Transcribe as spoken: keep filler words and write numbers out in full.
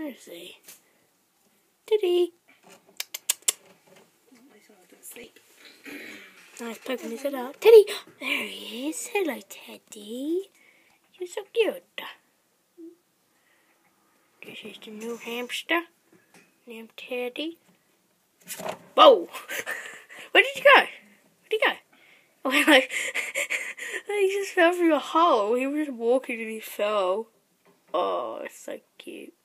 Where is he? Teddy! Oh, he's poking his head out. Teddy! There he is. Hello, Teddy. You're so cute. This is the new hamster named Teddy. Whoa! Where did you go? Where'd he go? Oh, like, he just fell through a hole. He was just walking and he fell. Oh, it's so cute.